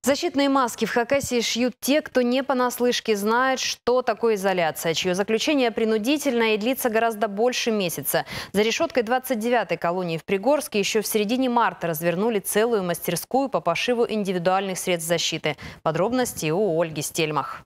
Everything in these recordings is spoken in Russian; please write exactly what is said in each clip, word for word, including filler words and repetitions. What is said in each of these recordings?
Защитные маски в Хакасии шьют те, кто не понаслышке знает, что такое изоляция, чье заключение принудительное и длится гораздо больше месяца. За решеткой двадцать девятой колонии в Пригорске еще в середине марта развернули целую мастерскую по пошиву индивидуальных средств защиты. Подробности у Ольги Стельмах.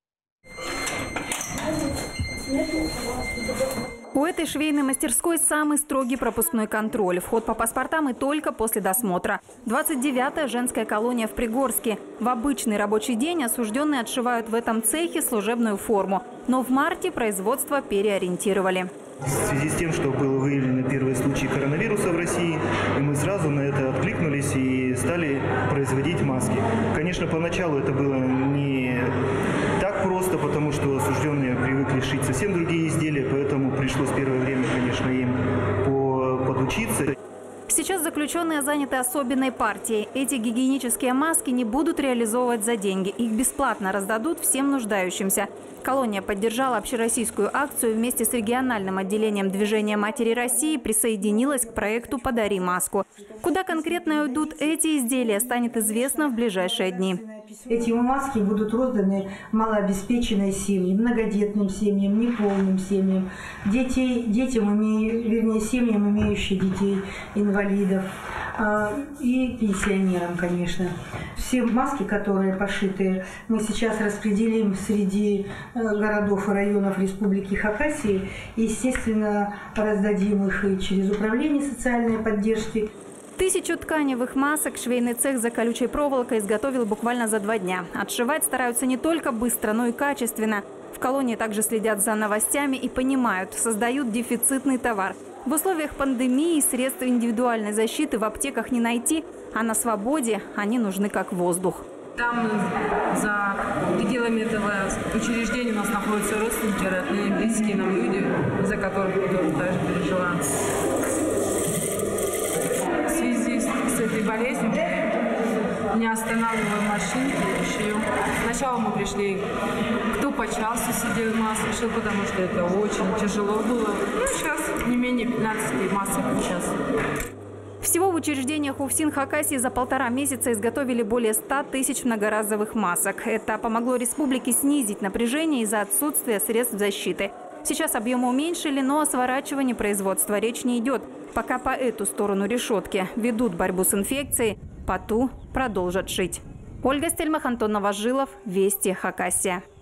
У этой швейной мастерской самый строгий пропускной контроль. Вход по паспортам и только после досмотра. двадцать девятая женская колония в Пригорске. В обычный рабочий день осужденные отшивают в этом цехе служебную форму. Но в марте производство переориентировали. В связи с тем, что был выявлен первый случай коронавируса в России, и мы сразу на это откликнулись и стали производить маски. Конечно, поначалу это было не так просто, потому что осужденные привыкли шить совсем другие изделия, поэтому пришлось первое время, конечно, им подучиться. Сейчас заключенные заняты особенной партией. Эти гигиенические маски не будут реализовывать за деньги. Их бесплатно раздадут всем нуждающимся. Колония поддержала общероссийскую акцию, вместе с региональным отделением движения «Матери России» присоединилась к проекту «Подари маску». Куда конкретно уйдут эти изделия, станет известно в ближайшие дни. Эти маски будут розданы малообеспеченной семье, многодетным семьям, неполным семьям, детей, детям, вернее, семьям, имеющим детей, инвалидов и пенсионерам, конечно. Все маски, которые пошиты, мы сейчас распределим среди городов и районов Республики Хакасии. Естественно, раздадим их и через управление социальной поддержки. Тысячу тканевых масок швейный цех за колючей проволокой изготовил буквально за два дня. Отшивать стараются не только быстро, но и качественно. В колонии также следят за новостями и понимают, создают дефицитный товар. В условиях пандемии средств индивидуальной защиты в аптеках не найти, а на свободе они нужны как воздух. Там за пределами этого учреждения у нас находятся родственники, родные, близкие нам люди, за которых мы тоже переживаем. В связи с этой болезнью не останавливаем машинки, шью. Сначала мы пришли, кто по часу сидел маску шил, потому что это очень тяжело было. Ну, сейчас не менее пятнадцати масок в час. Всего в учреждениях УФСИН Хакасии за полтора месяца изготовили более ста тысяч многоразовых масок. Это помогло республике снизить напряжение из-за отсутствия средств защиты. Сейчас объемы уменьшили, но о сворачивании производства речь не идет. Пока по эту сторону решетки ведут борьбу с инфекцией, по ту продолжат шить. Ольга Стельмах, Антон Новожилов, Вести, Хакасия.